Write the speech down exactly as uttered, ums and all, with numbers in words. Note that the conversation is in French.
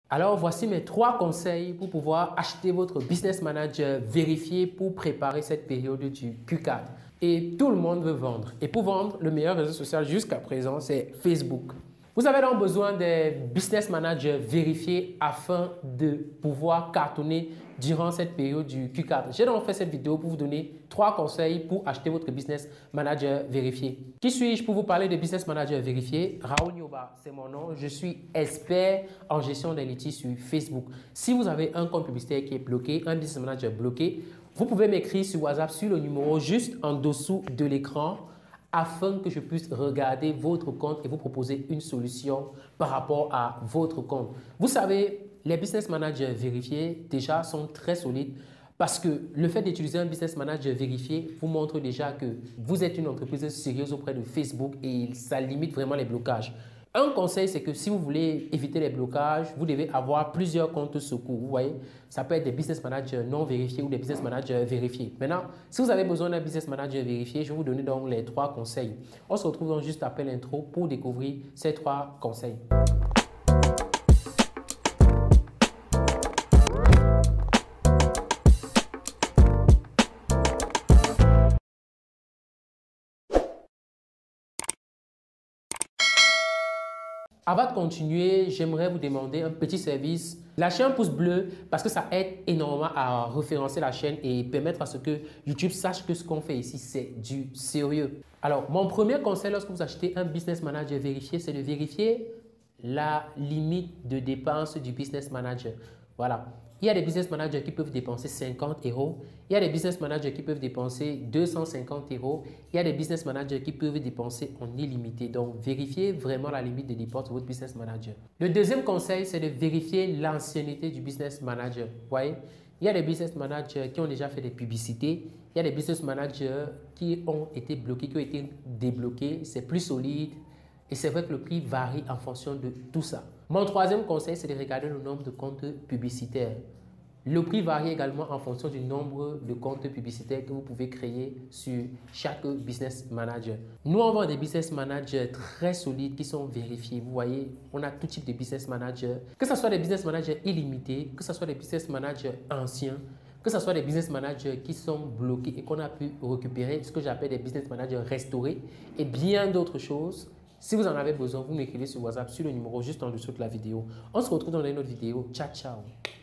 Alors, voici mes trois conseils pour pouvoir acheter votre Business Manager vérifié pour préparer cette période du Q quatre. Et tout le monde veut vendre. Et pour vendre, le meilleur réseau social jusqu'à présent, c'est Facebook. Vous avez donc besoin des Business Managers vérifiés afin de pouvoir cartonner durant cette période du Q quatre. J'ai donc fait cette vidéo pour vous donner trois conseils pour acheter votre Business Manager vérifié. Qui suis-je pour vous parler de Business Manager vérifié? Raoul Nioba, c'est mon nom. Je suis expert en gestion des litiges sur Facebook. Si vous avez un compte publicitaire qui est bloqué, un Business Manager bloqué, vous pouvez m'écrire sur WhatsApp sur le numéro juste en dessous de l'écran afin que je puisse regarder votre compte et vous proposer une solution par rapport à votre compte. Vous savez, les Business Managers vérifiés déjà sont très solides parce que le fait d'utiliser un Business Manager vérifié vous montre déjà que vous êtes une entreprise sérieuse auprès de Facebook et ça limite vraiment les blocages. Un conseil, c'est que si vous voulez éviter les blocages, vous devez avoir plusieurs comptes secours. Vous voyez, ça peut être des business managers non vérifiés ou des business managers vérifiés. Maintenant, si vous avez besoin d'un business manager vérifié, je vais vous donner donc les trois conseils. On se retrouve donc juste après l'intro pour découvrir ces trois conseils. Avant de continuer, j'aimerais vous demander un petit service. Lâchez un pouce bleu parce que ça aide énormément à référencer la chaîne et permettre à ce que YouTube sache que ce qu'on fait ici, c'est du sérieux. Alors, mon premier conseil lorsque vous achetez un Business Manager vérifié, c'est de vérifier la limite de dépenses du Business Manager. Voilà. Il y a des business managers qui peuvent dépenser cinquante euros. Il y a des business managers qui peuvent dépenser deux cent cinquante euros. Il y a des business managers qui peuvent dépenser en illimité. Donc, vérifiez vraiment la limite de dépenses de votre business manager. Le deuxième conseil, c'est de vérifier l'ancienneté du business manager. Vous voyez, il y a des business managers qui ont déjà fait des publicités. Il y a des business managers qui ont été bloqués, qui ont été débloqués. C'est plus solide. Et c'est vrai que le prix varie en fonction de tout ça. Mon troisième conseil, c'est de regarder le nombre de comptes publicitaires. Le prix varie également en fonction du nombre de comptes publicitaires que vous pouvez créer sur chaque business manager. Nous, on vend des business managers très solides qui sont vérifiés. Vous voyez, on a tout type de business managers. Que ce soit des business managers illimités, que ce soit des business managers anciens, que ce soit des business managers qui sont bloqués et qu'on a pu récupérer, ce que j'appelle des business managers restaurés et bien d'autres choses. Si vous en avez besoin, vous m'écrivez sur WhatsApp sur le numéro juste en dessous de la vidéo. On se retrouve dans une autre vidéo. Ciao, ciao.